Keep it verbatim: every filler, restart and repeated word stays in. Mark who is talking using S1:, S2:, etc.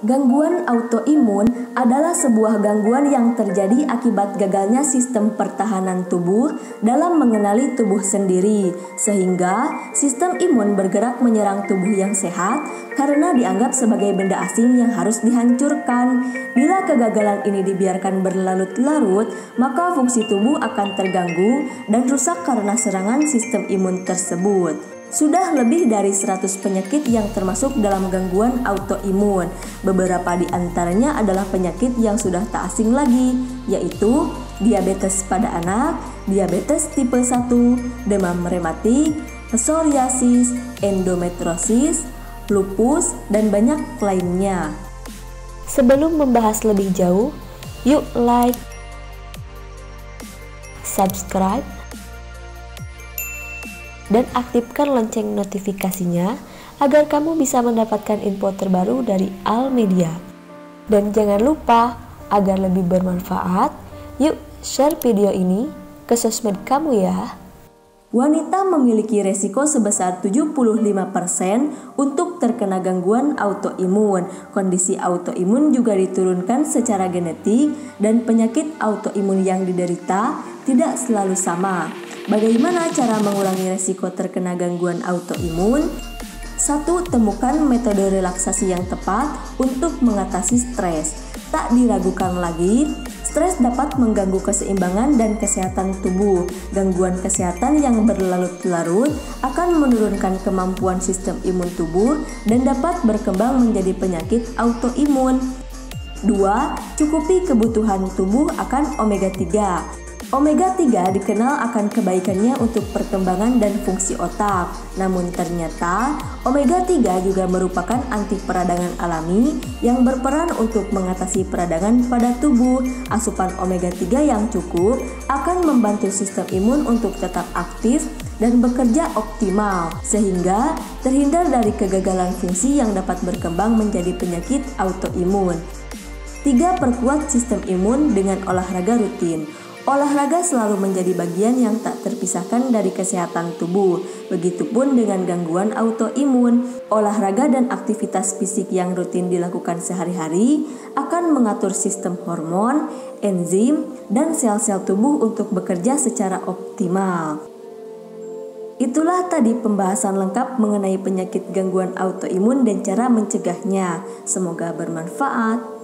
S1: Gangguan autoimun adalah sebuah gangguan yang terjadi akibat gagalnya sistem pertahanan tubuh dalam mengenali tubuh sendiri, sehingga sistem imun bergerak menyerang tubuh yang sehat karena dianggap sebagai benda asing yang harus dihancurkan. Bila kegagalan ini dibiarkan berlarut-larut, maka fungsi tubuh akan terganggu dan rusak karena serangan sistem imun tersebut. Sudah lebih dari seratus penyakit yang termasuk dalam gangguan autoimun. Beberapa di antaranya adalah penyakit yang sudah tak asing lagi, yaitu diabetes pada anak, diabetes tipe satu, demam rematik, psoriasis, endometriosis, lupus, dan banyak lainnya.
S2: Sebelum membahas lebih jauh, yuk like, subscribe, dan aktifkan lonceng notifikasinya agar kamu bisa mendapatkan info terbaru dari Al Media. Dan jangan lupa, agar lebih bermanfaat, yuk share video ini ke sosmed kamu ya.
S1: Wanita memiliki resiko sebesar tujuh puluh lima persen untuk terkena gangguan autoimun. Kondisi autoimun juga diturunkan secara genetik dan penyakit autoimun yang diderita tidak selalu sama. Bagaimana cara mengurangi resiko terkena gangguan autoimun? Satu. Temukan metode relaksasi yang tepat untuk mengatasi stres. Tak diragukan lagi, stres dapat mengganggu keseimbangan dan kesehatan tubuh. Gangguan kesehatan yang berlarut-larut akan menurunkan kemampuan sistem imun tubuh dan dapat berkembang menjadi penyakit autoimun. Dua. Cukupi kebutuhan tubuh akan omega tiga. Omega tiga dikenal akan kebaikannya untuk perkembangan dan fungsi otak. Namun ternyata omega tiga juga merupakan anti peradangan alami yang berperan untuk mengatasi peradangan pada tubuh. Asupan omega tiga yang cukup akan membantu sistem imun untuk tetap aktif dan bekerja optimal, sehingga terhindar dari kegagalan fungsi yang dapat berkembang menjadi penyakit autoimun. Tiga. Perkuat sistem imun dengan olahraga rutin. Olahraga selalu menjadi bagian yang tak terpisahkan dari kesehatan tubuh. Begitupun dengan gangguan autoimun. Olahraga dan aktivitas fisik yang rutin dilakukan sehari-hari akan mengatur sistem hormon, enzim, dan sel-sel tubuh untuk bekerja secara optimal. Itulah tadi pembahasan lengkap mengenai penyakit gangguan autoimun dan cara mencegahnya. Semoga bermanfaat.